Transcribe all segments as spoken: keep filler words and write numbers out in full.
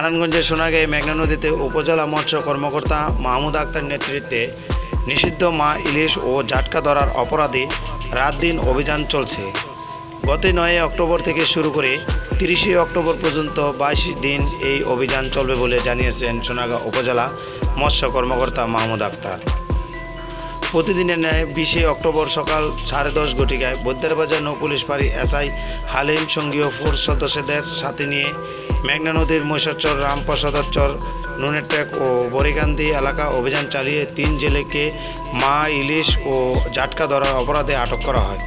নারায়ণগঞ্জের সোনাগাঁয়ে মেঘনা নদীতে উপজেলা মৎস্য কর্মকর্তা মাহমুদ আক্তার নেতৃত্বে নিষিদ্ধ মা ইলিশ ও জাটকা ধরার অপরাধে রাত দিন অভিযান চলছে। গত নয় অক্টোবর থেকে শুরু করে তিরিশে অক্টোবর পর্যন্ত বাইশ দিন এই অভিযান চলবে বলে জানিয়েছেন সোনাগাঁ উপজেলা মৎস্য কর্মকর্তা মাহমুদ আক্তার। প্রতিদিনের ন্যায় বিশে অক্টোবর সকাল সাড়ে দশ ঘটিকায় বৈদ্যারবাজার নৌপুলিশ ফাঁড়ি এসআই হালিম সঙ্গীয় ফোর্স সদস্যদের সাথে নিয়ে মেঘনা নদীর মৈশাচর, রামপ্রসাদচর, নুনেরটেক ও বরিকান্দি এলাকা অভিযান চালিয়ে তিন জেলেকে মা ইলিশ ও জাটকা ধরার অপরাধে আটক করা হয়।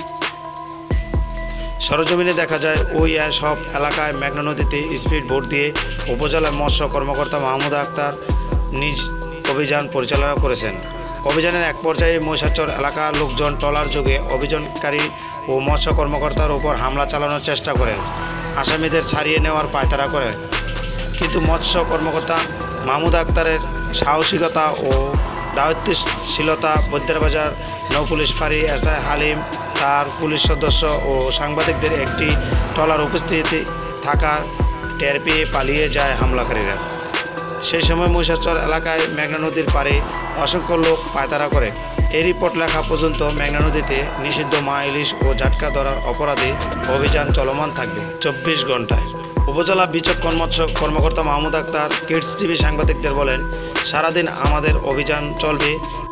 সরজমিনে দেখা যায় ওই সব এলাকায় মেঘনা নদীতে স্পিড বোট দিয়ে উপজেলা মৎস্য কর্মকর্তা মাহমুদ আক্তার নিজ অভিযান পরিচালনা করেছেন। অভিযানের এক পর্যায়ে মৈশাচর এলাকার লোকজন ট্রলার যোগে অভিযানকারী ও মৎস্য কর্মকর্তার উপর হামলা চালানোর চেষ্টা করেন, আসামিদের ছাড়িয়ে নেওয়ার পায়তারা করেন। কিন্তু মৎস্য কর্মকর্তা মাহমুদ আক্তারের সাহসিকতা ও দায়িত্বশীলতা বৈদ্যারবাজার নৌপুলিশ ফাঁড়ি এসআই হালিম, তার পুলিশ সদস্য ও সাংবাদিকদের একটি ট্রলার উপস্থিতি থাকার টের পেয়ে পালিয়ে যায় হামলাকারীরা। সেই সময় মৈশাচর এলাকায় মেঘনা নদীর পাড়ে অসংখ্য লোক পায়তারা করে। এই রিপোর্ট লেখা পর্যন্ত মেঘনা নদীতে নিষিদ্ধ মা ইলিশ ও জাটকা ধরার অপরাধে অভিযান চলমান থাকবে চব্বিশ ঘন্টায়। উপজেলা বিচক্ষণ মৎস্য কর্মকর্তা মাহমুদ আক্তার কিডস টিভি সাংবাদিকদের বলেন, সারাদিন আমাদের অভিযান চলবে।